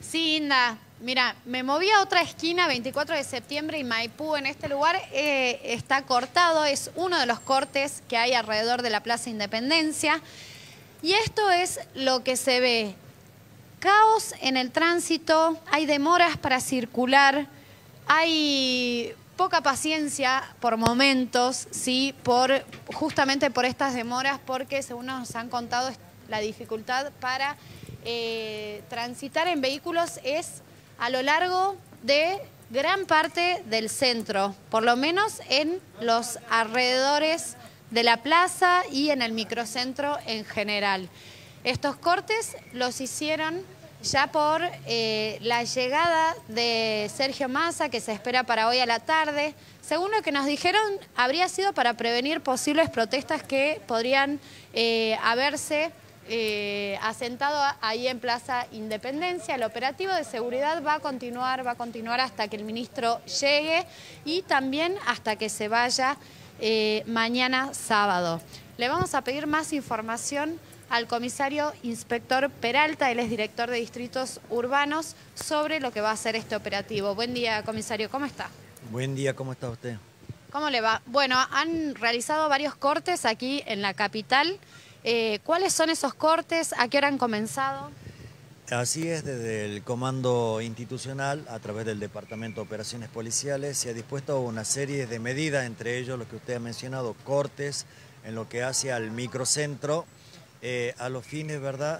Sí, Inda. Mira, me moví a otra esquina, 24 de septiembre y Maipú. En este lugar está cortado, es uno de los cortes que hay alrededor de la Plaza Independencia. Y esto es lo que se ve. Caos en el tránsito, hay demoras para circular, hay poca paciencia por momentos, ¿sí? Justamente por estas demoras, porque según nos han contado, la dificultad para transitar en vehículos es a lo largo de gran parte del centro, por lo menos en los alrededores de la plaza y en el microcentro en general. Estos cortes los hicieron ya por la llegada de Sergio Massa, que se espera para hoy a la tarde. Según lo que nos dijeron, habría sido para prevenir posibles protestas que podrían haberse asentado ahí en Plaza Independencia. El operativo de seguridad va a continuar hasta que el ministro llegue y también hasta que se vaya mañana sábado. Le vamos a pedir más información al comisario inspector Peralta, él es director de distritos urbanos, sobre lo que va a ser este operativo. Buen día, comisario, ¿cómo está? Buen día, ¿cómo está usted? ¿Cómo le va? Bueno, han realizado varios cortes aquí en la capital. ¿Cuáles son esos cortes? ¿A qué hora han comenzado? Así es, desde el Comando Institucional, a través del Departamento de Operaciones Policiales, se ha dispuesto una serie de medidas, entre ellos lo que usted ha mencionado, cortes en lo que hace al microcentro, a los fines, ¿verdad?,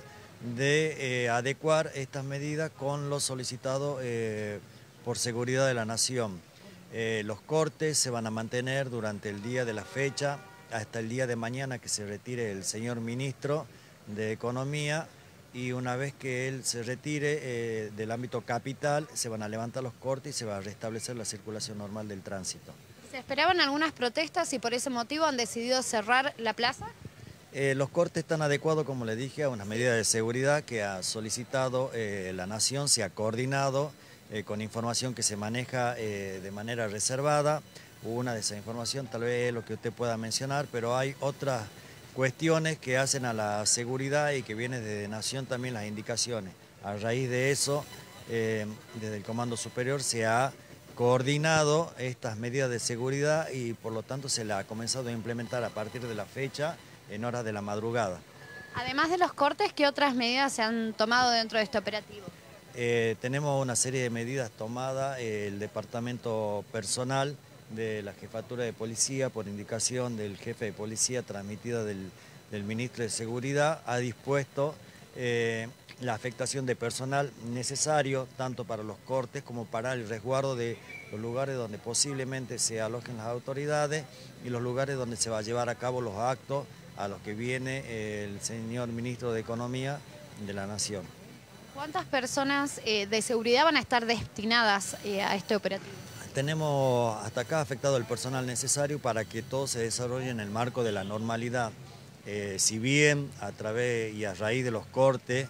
de adecuar estas medidas con lo solicitado por seguridad de la Nación. Los cortes se van a mantener durante el día de la fecha, hasta el día de mañana que se retire el señor ministro de Economía, y una vez que él se retire del ámbito capital, se van a levantar los cortes y se va a restablecer la circulación normal del tránsito. ¿Se esperaban algunas protestas y por ese motivo han decidido cerrar la plaza? Los cortes están adecuados, como le dije, a unas medidas de seguridad que ha solicitado la Nación, se ha coordinado con información que se maneja de manera reservada. Una de esa información tal vez es lo que usted pueda mencionar, pero hay otras cuestiones que hacen a la seguridad y que vienen desde Nación también las indicaciones. A raíz de eso, desde el Comando Superior se ha coordinado estas medidas de seguridad y por lo tanto se la ha comenzado a implementar a partir de la fecha en horas de la madrugada. Además de los cortes, ¿qué otras medidas se han tomado dentro de este operativo? Tenemos una serie de medidas tomadas, el departamento personal de la Jefatura de Policía, por indicación del jefe de policía transmitida del ministro de Seguridad, ha dispuesto la afectación de personal necesario tanto para los cortes como para el resguardo de los lugares donde posiblemente se alojen las autoridades y los lugares donde se va a llevar a cabo los actos a los que viene el señor ministro de Economía de la Nación. ¿Cuántas personas de seguridad van a estar destinadas a este operativo? Tenemos hasta acá afectado el personal necesario para que todo se desarrolle en el marco de la normalidad. Si bien a través y a raíz de los cortes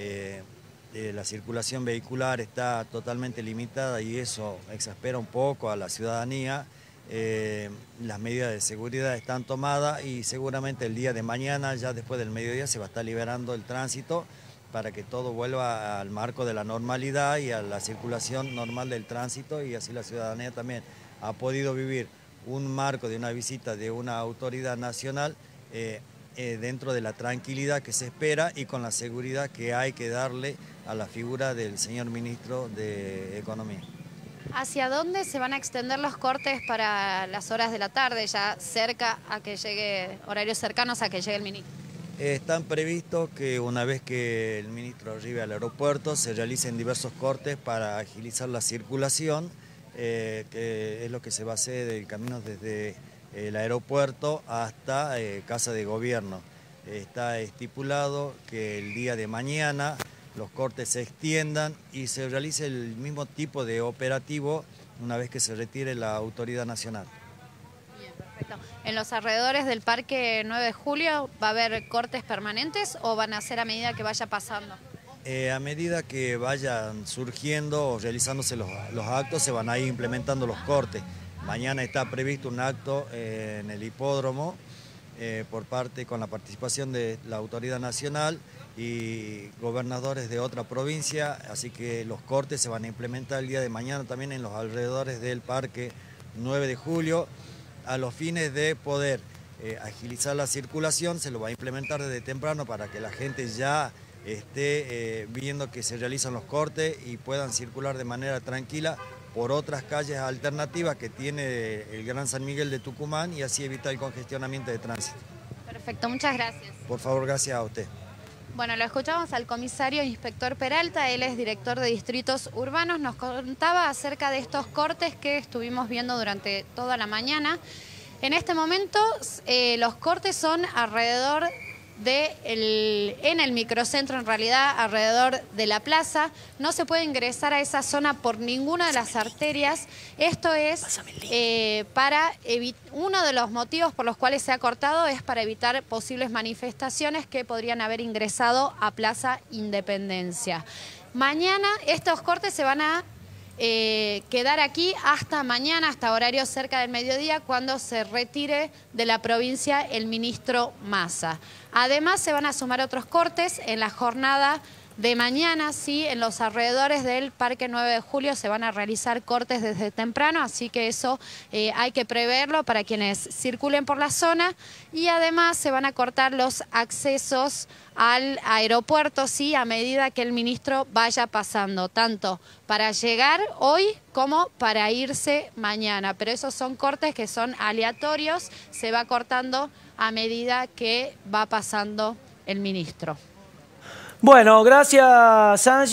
la circulación vehicular está totalmente limitada y eso exaspera un poco a la ciudadanía, las medidas de seguridad están tomadas y seguramente el día de mañana, ya después del mediodía, se va a estar liberando el tránsito para que todo vuelva al marco de la normalidad y a la circulación normal del tránsito, y así la ciudadanía también ha podido vivir un marco de una visita de una autoridad nacional dentro de la tranquilidad que se espera y con la seguridad que hay que darle a la figura del señor ministro de Economía. ¿Hacia dónde se van a extender los cortes para las horas de la tarde, ya cerca a que llegue, horarios cercanos a que llegue el ministro? Están previstos que una vez que el ministro arribe al aeropuerto se realicen diversos cortes para agilizar la circulación, que es lo que se va a hacer del camino desde el aeropuerto hasta Casa de Gobierno. Está estipulado que el día de mañana los cortes se extiendan y se realice el mismo tipo de operativo una vez que se retire la autoridad nacional. Bien, perfecto. ¿En los alrededores del Parque 9 de Julio va a haber cortes permanentes o van a ser a medida que vaya pasando? A medida que vayan surgiendo o realizándose los actos, se van a ir implementando los cortes. Mañana está previsto un acto en el hipódromo con la participación de la autoridad nacional, y gobernadores de otra provincia, así que los cortes se van a implementar el día de mañana también en los alrededores del Parque 9 de Julio, a los fines de poder agilizar la circulación. Se lo va a implementar desde temprano para que la gente ya esté viendo que se realizan los cortes y puedan circular de manera tranquila por otras calles alternativas que tiene el Gran San Miguel de Tucumán y así evitar el congestionamiento de tránsito. Perfecto, muchas gracias. Por favor, gracias a usted. Bueno, lo escuchamos al comisario inspector Peralta, él es director de distritos urbanos, nos contaba acerca de estos cortes que estuvimos viendo durante toda la mañana. En este momento los cortes son alrededor en el microcentro, en realidad alrededor de la plaza. No se puede ingresar a esa zona por ninguna de las arterias. Esto es para uno de los motivos por los cuales se ha cortado es para evitar posibles manifestaciones que podrían haber ingresado a Plaza Independencia. Mañana estos cortes se van a quedar aquí hasta mañana, hasta horario cerca del mediodía, cuando se retire de la provincia el ministro Massa. Además, se van a sumar otros cortes en la jornada de mañana, sí, en los alrededores del Parque 9 de Julio se van a realizar cortes desde temprano, así que eso hay que preverlo para quienes circulen por la zona. Y además se van a cortar los accesos al aeropuerto, sí, a medida que el ministro vaya pasando, tanto para llegar hoy como para irse mañana. Pero esos son cortes que son aleatorios, se va cortando a medida que va pasando el ministro. Bueno, gracias, Angie.